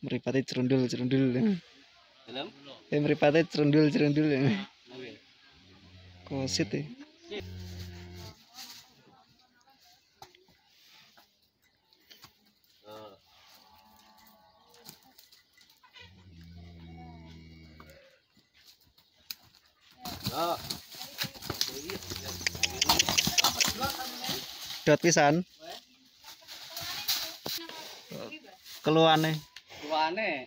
Mripate cerundul. Dalam? Mripate cerundul. Kosit ya. Dot pisan. Keluane. Keluane.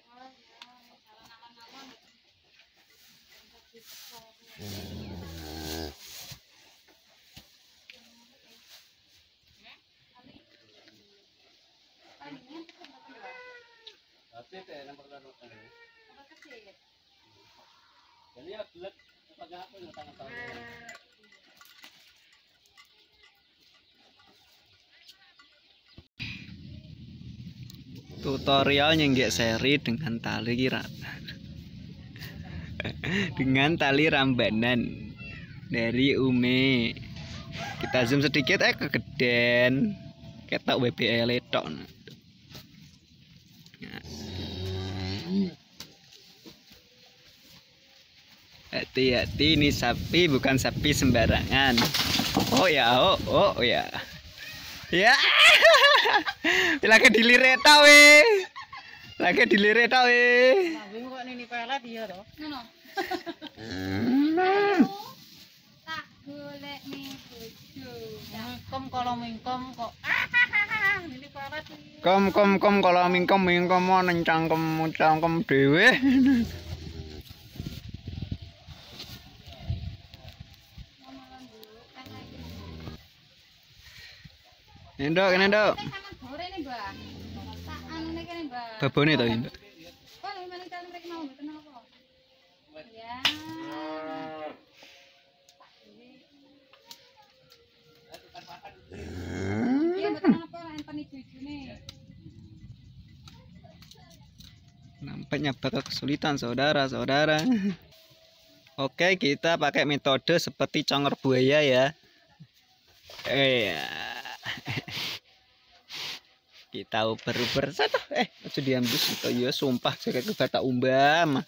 Tutorial nyenggek seri dengan tali kira. Dengan tali rambanan dari Ume. Kita zoom sedikit kegeden. Ketok WBL tok. Hati-hati, ini sapi bukan sapi sembarangan. Oh ya. Ya. Lagi dilirik ta we. Lagi dilirik ta we. Nabing kok nini pelet iya to. Ngono. Tak golek ning bojo. Mingkem kalau mingkem kok. Nini pelet. Kom kalau mingkem nang cangkem dhewe. Ini dok. Babone to ini. Nampaknya bakal kesulitan saudara-saudara. Oke, kita pakai metode seperti congor buaya ya. Kita uber satu aja diambil itu ya sumpah saya ke bata umbam.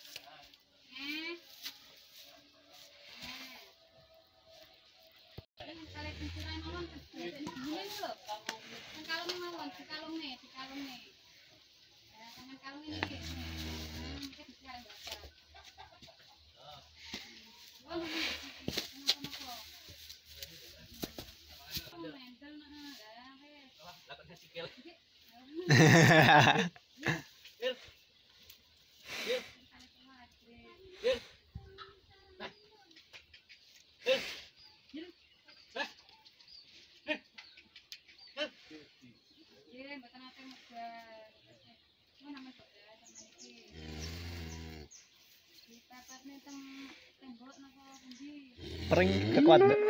Pering kekuat mbak.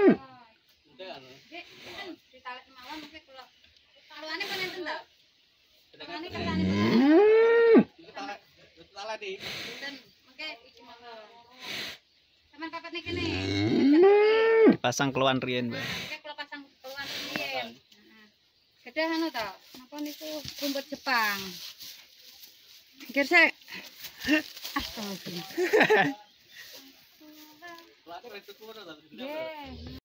Dipasang keluan rien mbak. Kedah anu ta, napa niku rumput Jepang. Pikir sik. Astagfirullah.